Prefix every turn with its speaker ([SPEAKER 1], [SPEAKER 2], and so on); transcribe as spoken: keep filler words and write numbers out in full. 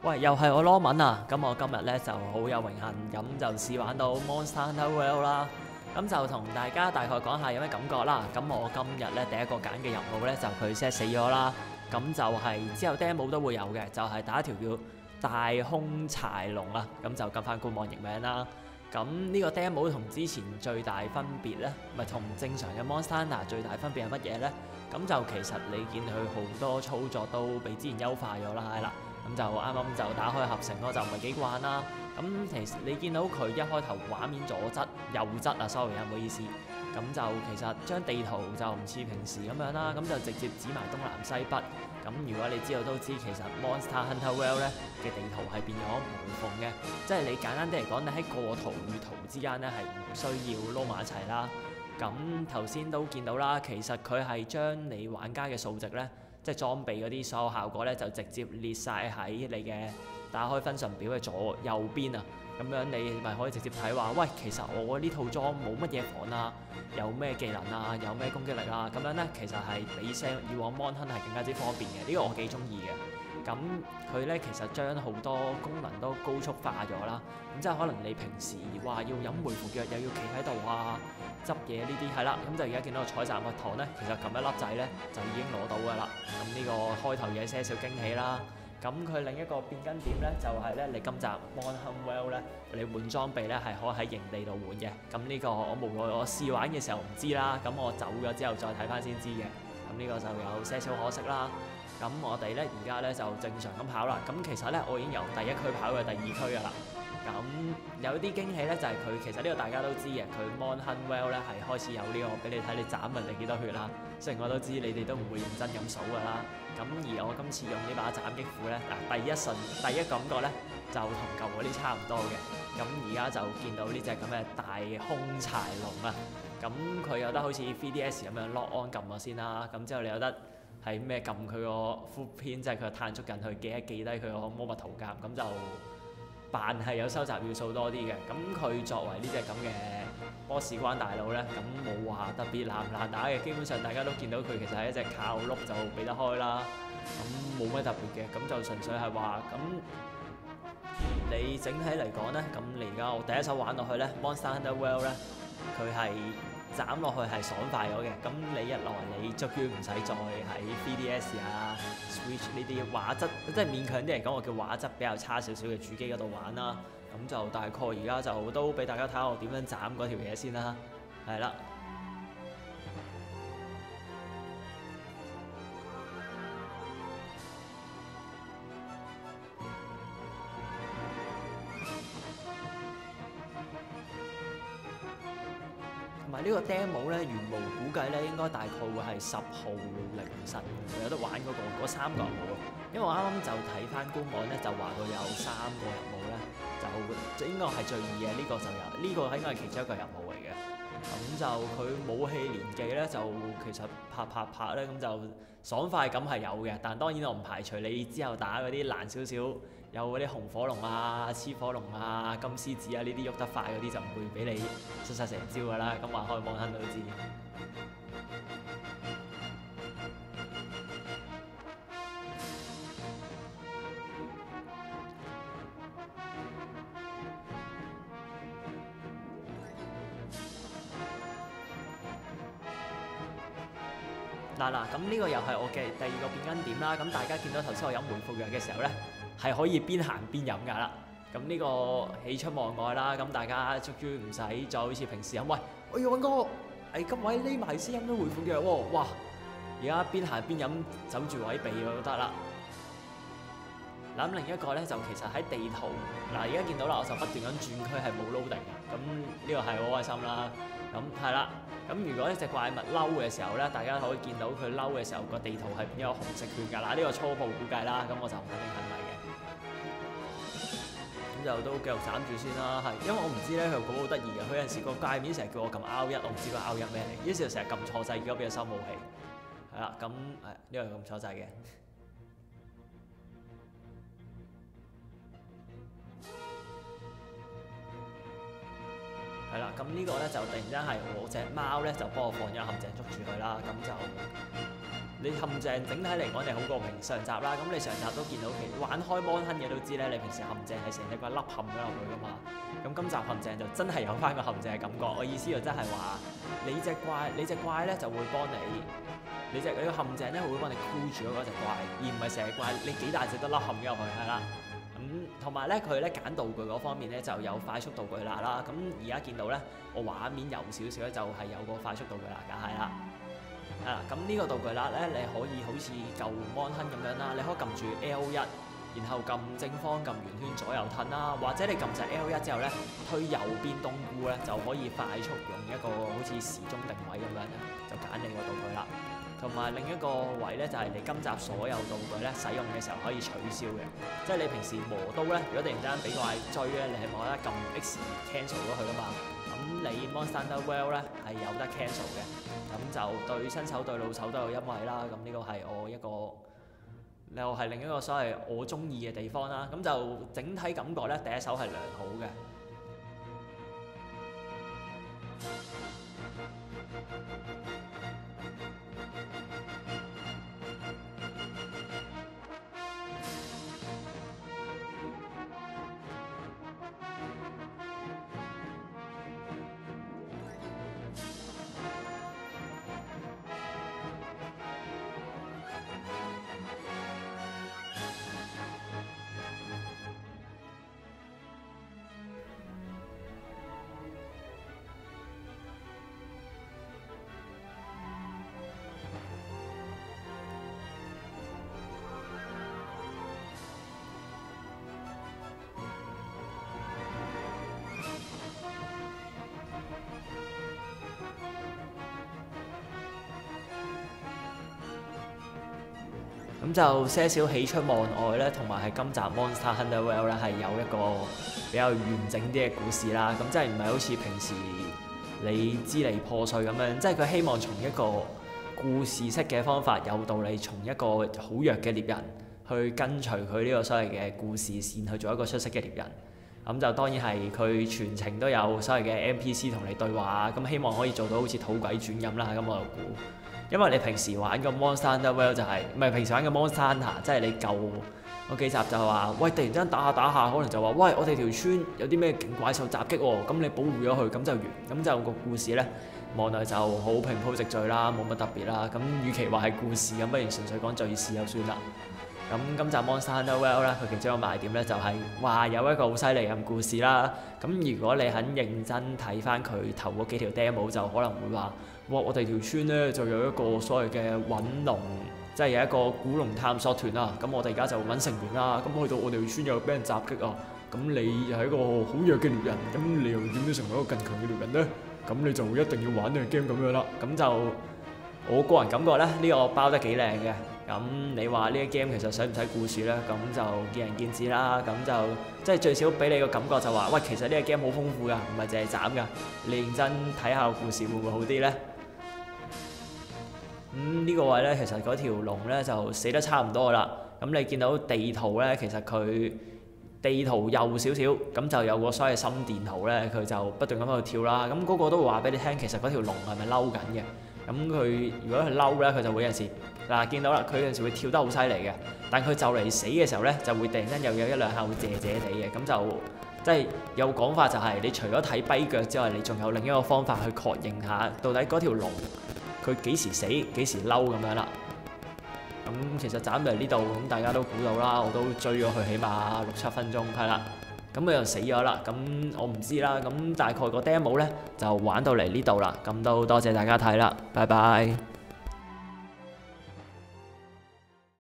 [SPEAKER 1] 喂，又係我羅文啊！咁我今日咧就好有榮幸，咁就試玩到 Monster Hunter World 啦。咁就同大家大概講下有咩感覺啦。咁我今日咧第一個揀嘅任務咧就佢 set 死咗啦。咁就係之後 demo 都會有嘅，就係、是、打一條叫大空柴龍啊。咁就跟翻官網譯名啦。咁呢個 demo 同之前最大分別咧，咪同正常嘅 Monster Hunter 最大分別係乜嘢咧？咁就其實你見佢好多操作都比之前優化咗啦，係啦。咁就啱啱就打開合成咯，就唔係幾慣啦。咁其實你見到佢一開頭畫面左側右側啊，sorry 啊，唔好意思。咁就其實張地圖就唔似平時咁樣啦，咁就直接指埋東南西北。咁如果你知道都知，其實 Monster Hunter World 咧嘅地圖係變咗無縫嘅，即係你簡單啲嚟講，你喺個圖與圖之間咧係唔需要撈埋一齊啦。咁頭先都見到啦，其實佢係將你玩家嘅數值咧。即係裝備嗰啲所有效果咧，就直接列晒喺你嘅打開分層表嘅左右邊啊。咁樣你咪可以直接睇話，喂，其實我呢套裝冇乜嘢防啊，有咩技能啊，有咩攻擊力啊，咁樣咧其實係比聲以往 Mon Hun 係更加之方便嘅。呢、這個我幾中意嘅。咁佢咧其實將好多功能都高速化咗啦。咁即係可能你平時話要飲回復藥，又要企喺度啊，執嘢呢啲係啦。咁就而家見到個採集蜜糖咧，其實撳一粒掣咧就已經攞到㗎啦。咁呢個開頭有些少驚喜啦。咁佢另一個變更點咧，就係、是、咧你今集 Mon Hun World 咧，你換裝備咧係可以喺營地度換嘅。咁呢個我無奈我試玩嘅時候唔知啦，咁我走咗之後再睇翻先知嘅。咁呢個就有些少可惜啦。咁我哋咧而家咧就正常咁跑啦。咁其實咧我已經由第一區跑去第二區㗎啦。咁有啲驚喜咧，就係、是、佢其實呢個大家都知嘅，佢 Mon Hun World 咧係開始有呢、這個俾你睇你斬人哋幾多血啦。雖然我都知你哋都唔會認真咁數㗎啦。咁而我今次用呢把斬擊斧咧，嗱第一瞬第一感覺咧就同舊嗰啲差唔多嘅。咁而家就見到呢隻咁嘅大空柴龍啊。咁佢有得好似 three D S 咁樣 lock on 撳我先啦。咁之後你有得係咩撳佢個 footprint，即係佢碳速近去記一記低佢個魔物圖鑑，咁就扮係有收集要素多啲嘅。咁佢作為呢隻咁嘅boss關大佬咧，咁冇話特別難唔難打嘅。基本上大家都見到佢其實係一隻靠碌就避得開啦。咁冇咩特別嘅，咁就純粹係話咁你整體嚟講咧，咁你而家我第一手玩落去咧 ，Monster Hunter World 咧，佢係斬落去係爽快咗嘅。咁你一來你終於唔使再喺 three D S 啊、Switch 呢啲畫質，即係勉強啲嚟講，我叫畫質比較差少少嘅主機嗰度玩啦。咁就大概而家就都俾大家睇下我點樣斬嗰條嘢先啦。係啦。同埋呢個 demo 咧，原無估計咧應該大概會係十號凌晨有得玩嗰、那個嗰三個任務啊。因為我啱啱就睇翻官網咧，就話佢有三個任務咧，就應該係最易嘅。呢、這個就有呢、這個應該係其中一個任務嚟嘅。咁就佢武器連技咧，就其實拍拍拍咧，咁就爽快感係有嘅。但當然我唔排除你之後打嗰啲難少少，有嗰啲紅火龍啊、黐火龍啊、金獅子啊呢啲喐得快嗰啲就唔會俾你出晒成招㗎啦。咁話開網亨都知。嗱嗱，咁呢個又係我嘅第二個變更點啦。咁大家見到頭先我飲回復藥嘅時候咧，係可以邊行邊飲㗎啦。咁呢個喜出望外啦。咁大家終於唔使再好似平時咁，喂，我要揾個誒咁位匿埋先飲到回復藥喎。哇！而家邊行邊飲，走住位避就得啦。嗱，咁另一個咧就其實喺地圖嗱，而家見到啦，我就不斷咁轉區係冇 loading嘅。咁呢個係好開心啦。咁係啦。咁如果一隻怪物嬲嘅時候咧，大家可以見到佢嬲嘅時候個地圖係變咗紅色圈㗎啦。呢個初步估計啦，咁我就唔肯定係咪嘅。咁就都繼續斬住先啦，係因為我唔知咧，佢個好得意嘅，佢有陣時個界面成日叫我撳 R 一，我唔知個 R 一咩嚟，於是就成日撳錯掣，結果變咗收武器。係啦，咁誒呢個係撳錯掣嘅。係啦，咁呢個咧就突然間係我隻貓咧就幫我放咗陷阱捉住佢啦，咁就你陷阱整體嚟講，你好過平上集啦。咁你上集都見到，其實玩開 Mon Hun 嘅都知咧，你平時陷阱係成隻怪凹陷咗落去噶嘛。咁今集陷阱就真係有翻個陷阱嘅感覺。我意思就真係話，你隻怪你隻怪咧就會幫你，你隻你個陷阱咧會幫你箍住嗰隻怪，而唔係成隻怪你幾大隻都凹陷咗入去，係啦。咁同埋咧，佢咧揀道具嗰方面咧就有快速道具辣啦。咁而家見到咧，我畫面右少少咧就係有個快速道具辣㗎，係啦。係啦，咁呢個道具辣咧，你可以好似舊 Mon Hun咁樣啦，你可以撳住 L 一，然後撳正方撳圓圈左右褪啦，或者你撳實 L 一之後咧，推右邊冬菇咧就可以快速用一個好似時鐘定位咁樣咧，就揀你個道具啦。同埋另一個位咧，就係、是、你今集所有道具咧使用嘅時候可以取消嘅，即係你平時磨刀咧，如果突然之間俾怪追咧，你係冇得撳 X cancel 咗佢噶嘛。咁你 Monster Hunter World 咧係有得 cancel 嘅，咁就對新手對老手都有優惠啦。咁呢個係我一個又係另一個所謂我中意嘅地方啦。咁就整體感覺咧，第一手係良好嘅。咁就些少喜出望外咧，同埋係今集 Monster Hunter World 咧係有一個比較完整啲嘅故事啦。咁即係唔係好似平時你支離破碎咁樣，即係佢希望從一個故事式嘅方法，有道理從一個好弱嘅獵人去跟隨佢呢個所謂嘅故事線去做一個出色嘅獵人。咁就當然係佢全程都有所謂嘅 N P C 同你對話，咁希望可以做到好似土鬼轉咁啦。咁我就估。因為你平時玩個 Monster Hunter World 就係唔係平時玩個 Monster Hunter，即係你舊嗰幾集就話，喂，突然之間打下打下，可能就話，喂，我哋條村有啲咩勁怪獸襲擊喎，咁你保護咗佢，咁就完，咁就個故事咧望來就好平鋪直敍啦，冇乜特別啦。咁與其話係故事，咁不如純粹講敘事就算啦。咁今集 Monster Hunter World 咧，佢其中一個賣點咧就係話有一個好犀利嘅故事啦。咁如果你肯認真睇翻佢頭嗰幾條 demo， 就可能會話，哇！我哋條村咧就有一個所謂嘅揾龍，即係有一個古龍探索團啊。咁我哋而家就揾成員啦。咁去到我哋條村又俾人襲擊啊。咁你又係一個好弱嘅獵人，咁你又點樣成為一個更強嘅獵人咧？咁你就一定要玩呢個 game 咁樣啦。咁就我個人感覺咧，呢、這個包得幾靚嘅。咁你話呢個 game 其實使唔使故事咧？咁就見仁見智啦。咁就即係最少俾你個感覺就話，喂，其實呢個 game 好豐富㗎，唔係淨係斬㗎。你認真睇下個故事會唔會好啲咧？咁呢、嗯這個位咧，其實嗰條龍咧就死得差唔多啦。咁你見到地圖咧，其實佢地圖右少少，咁就有個所謂心電圖咧，佢就不斷咁喺度跳啦。咁嗰個都會話俾你聽，其實嗰條龍係咪嬲緊嘅？咁佢如果佢嬲咧，佢就會有陣時嗱見到啦，佢有陣時會跳得好犀利嘅。但佢就嚟死嘅時候咧，就會突然間又有一兩下會謝謝地嘅。咁就即係有講法就係、是，你除咗睇跛腳之外，你仲有另一個方法去確認下，到底嗰條龍佢幾時死幾時嬲咁樣啦。咁其實斬到嚟呢度，咁大家都估到啦，我都追咗佢起碼六七分鐘，係啦。咁佢又死咗啦，咁我唔知啦。咁大概個 demo 咧就玩到嚟呢度啦。咁都多謝大家睇啦，拜拜。